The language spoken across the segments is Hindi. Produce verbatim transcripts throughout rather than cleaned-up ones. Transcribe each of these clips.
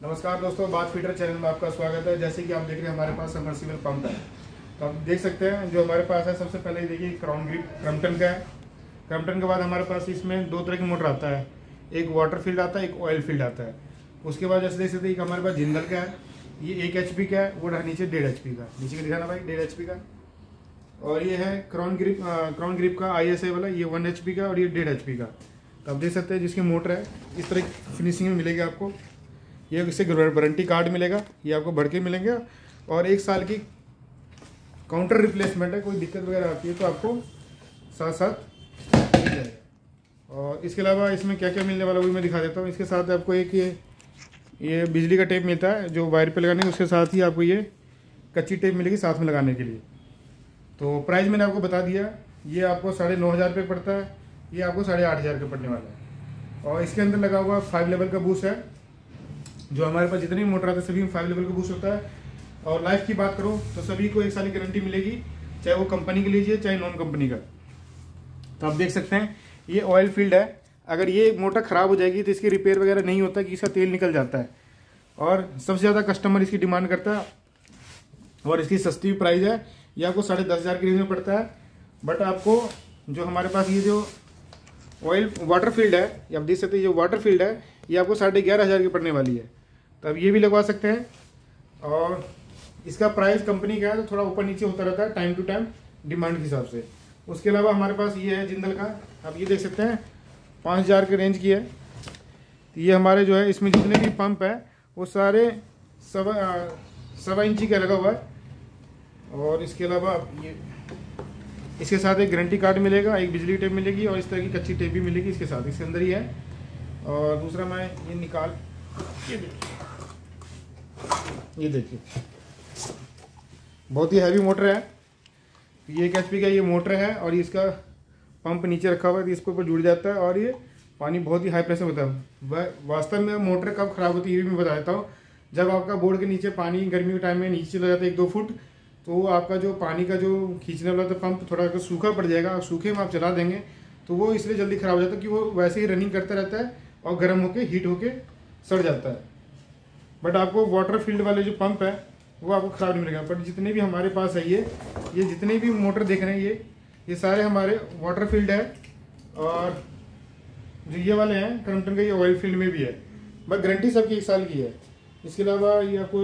नमस्कार दोस्तों, बात फीडर चैनल में आपका स्वागत है। जैसे कि आप देख रहे हैं हमारे पास सबमर्सिबल पंप है, तो आप देख सकते हैं जो हमारे पास है। सबसे पहले देखिए क्रॉन ग्रिप क्रम्पटन का है। क्रम्पटन के बाद हमारे पास इसमें दो तरह की मोटर आता है, एक वाटर फील्ड आता है, एक ऑयल फील्ड आता है। उसके बाद जैसे देख सकते हैं हमारे पास जिंदल का है, ये एक एच पी का है, वो नीचे डेढ़ एच पी का, नीचे का दिखाना भाई, डेढ़ एच पी का। और ये है क्रॉन ग्रिप क्रॉन ग्रिप का आई एस ए वाला, ये वन एच पी का और ये डेढ़ एच पी का। तो आप देख सकते हैं जिसकी मोटर है इस तरह फिनिशिंग में मिलेगी आपको। ये इससे वारंटी कार्ड मिलेगा, ये आपको भर के मिलेंगे। और एक साल की काउंटर रिप्लेसमेंट है, कोई दिक्कत वगैरह आती है तो आपको साथ साथ मिल जाएगा। और इसके अलावा इसमें क्या क्या मिलने वाला वो भी मैं दिखा देता हूँ। इसके साथ आपको एक ये ये बिजली का टेप मिलता है जो वायर पे लगाने, उसके साथ ही आपको ये कच्ची टेप मिलेगी साथ में लगाने के लिए। तो प्राइस मैंने आपको बता दिया, ये आपको साढ़े नौ हज़ार रुपये पड़ता है, ये आपको साढ़े आठ हज़ार का पड़ने वाला है। और इसके अंदर लगा हुआ फाइव लेवल का बूस्ट है, जो हमारे पास जितनी भी मोटर आते हैं सभी में फाइव लेवल का बूस्ट होता है। और लाइफ की बात करो तो सभी को एक साल की गारंटी मिलेगी, चाहे वो कंपनी की लीजिए चाहे नॉन कंपनी का। तो आप देख सकते हैं ये ऑयल फील्ड है, अगर ये मोटर ख़राब हो जाएगी तो इसकी रिपेयर वगैरह नहीं होता कि इसका तेल निकल जाता है। और सबसे ज़्यादा कस्टमर इसकी डिमांड करता है और इसकी सस्ती प्राइस है, ये आपको साढ़े दस हज़ार की रेंज में पड़ता है। बट आपको जो हमारे पास ये जो ऑयल वाटर फील्ड है, ये आप देख सकते हैं जो वाटर फील्ड है ये आपको साढ़े ग्यारह हज़ार की पड़ने वाली है। तो अब ये भी लगवा सकते हैं। और इसका प्राइस कंपनी का है तो थोड़ा ऊपर नीचे होता रहता है टाइम टू टाइम डिमांड के हिसाब से। उसके अलावा हमारे पास ये है जिंदल का, आप ये देख सकते हैं पाँच हज़ार के रेंज की है। तो ये हमारे जो है इसमें जितने भी पंप है वो सारे सवा सवा इंची का लगा हुआ है। और इसके अलावा ये इसके साथ एक गारंटी कार्ड मिलेगा, एक बिजली टेप मिलेगी और इस तरह की कच्ची टेप भी मिलेगी इसके साथ, इसके अंदर ही है। और दूसरा मैं ये निकाल ये देखिए ये देखिए बहुत ही हैवी मोटर है, ये एक एच पी का ये मोटर है और इसका पंप नीचे रखा हुआ है, इसके ऊपर जुड़ जाता है और ये पानी बहुत ही हाई प्रेशर होता है। वास्तव में मोटर कब खराब होती है ये भी मैं बता देता हूँ। जब आपका बोर्ड के नीचे पानी गर्मी के टाइम में नीचे चला जाता है एक दो फुट, तो आपका जो पानी का जो खींचने वाला था पंप थोड़ा अगर सूखा पड़ जाएगा और सूखे में आप चला देंगे तो वो इसलिए जल्दी ख़राब हो जाता है कि वो वैसे ही रनिंग करता रहता है और गर्म होके हीट होके सड़ जाता है। बट आपको वाटर फील्ड वाले जो पंप है वो आपको ख़राब नहीं मिलेगा। बट जितने भी हमारे पास है ये ये जितने भी मोटर देख रहे हैं ये ये सारे हमारे वाटर फील्ड है। और जो ये वाले हैं क्रम्पटन का ये ऑयल फील्ड में भी है, बट गारंटी सबकी एक साल की है। इसके अलावा ये आपको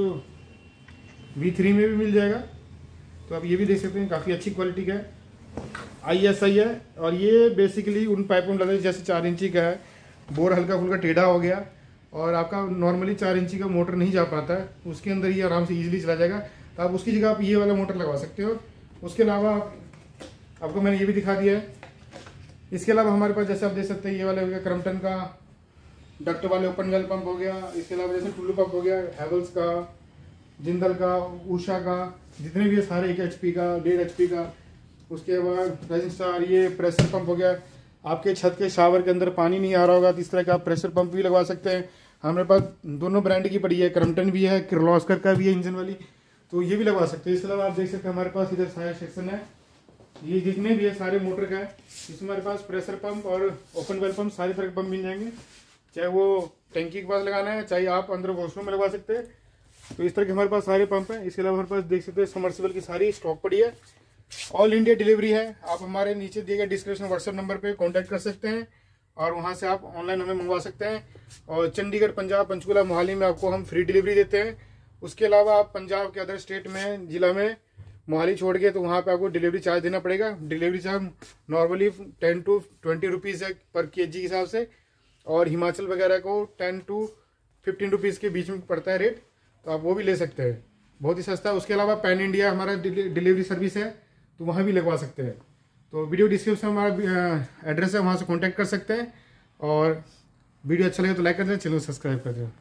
वी थ्री में भी मिल जाएगा, तो आप ये भी देख सकते हैं काफ़ी अच्छी क्वालिटी का है, आई एस आई है। और ये बेसिकली उन पाइपों में लगा जैसे चार इंची का है, बोर हल्का फुल्का टेढ़ा हो गया और आपका नॉर्मली चार इंची का मोटर नहीं जा पाता है, उसके अंदर ये आराम से इजीली चला जाएगा। तो आप उसकी जगह आप ये वाला मोटर लगवा सकते हो। उसके अलावा आप, आपको मैंने ये भी दिखा दिया है। इसके अलावा हमारे पास जैसे आप देख सकते हैं ये वाले हो गया क्रम्पटन का डक्ट वाले ओपन वेल पंप हो गया। इसके अलावा जैसे टुल्लू पंप हो गया, हैवल्स का, जिंदल का, उषा का, जितने भी है सारे एक एच पी का, डेढ़ एच पी का। उसके बाद राइजिंग स्टार, ये प्रेशर पंप हो गया। आपके छत के शावर के अंदर पानी नहीं आ रहा होगा तो इस तरह का आप प्रेशर पंप भी लगवा सकते हैं। हमारे पास दोनों ब्रांड की पड़ी है, क्रम्पटन भी है, किर्लोस्कर का भी है इंजन वाली, तो ये भी लगवा सकते हैं। इसके अलावा आप देख सकते हैं हमारे पास इधर सारा सेक्शन है, ये जितने भी है सारे मोटर का है। इसमें हमारे पास प्रेशर पंप और ओपन वेल पंप सारे तरह के पंप मिल जाएंगे, चाहे वो टैंकी के पास लगाना है चाहे आप अंदर वॉशरूम में लगवा सकते हैं। तो इस तरह के हमारे पास सारे पंप हैं। इसके अलावा हमारे पास देख सकते हैं सबमर्सिबल की सारी स्टॉक पड़ी है। ऑल इंडिया डिलीवरी है। आप हमारे नीचे दिए गए डिस्क्रिप्शन व्हाट्सएप नंबर पे कांटेक्ट कर सकते हैं और वहां से आप ऑनलाइन हमें मंगवा सकते हैं। और चंडीगढ़, पंजाब, पंचकुला, मोहाली में आपको हम फ्री डिलीवरी देते हैं। उसके अलावा आप पंजाब के अदर स्टेट में जिला में मोहाली छोड़ के तो वहाँ पे आपको डिलीवरी चार्ज देना पड़ेगा। Delivery charge normally ten to twenty rupees है पर के जी के हिसाब से, और हिमाचल वगैरह को टेन टू फिफ्टीन रुपीज़ के बीच में पड़ता है रेट, तो आप वो भी ले सकते हैं, बहुत ही सस्ता है। उसके अलावा पैन इंडिया हमारा डिलीवरी सर्विस है, तो वहाँ भी लगवा सकते हैं। तो वीडियो डिस्क्रिप्शन में हमारा एड्रेस है, वहाँ से कांटेक्ट कर सकते हैं। और वीडियो अच्छा लगे तो लाइक कर दें, चैनल सब्सक्राइब कर दें।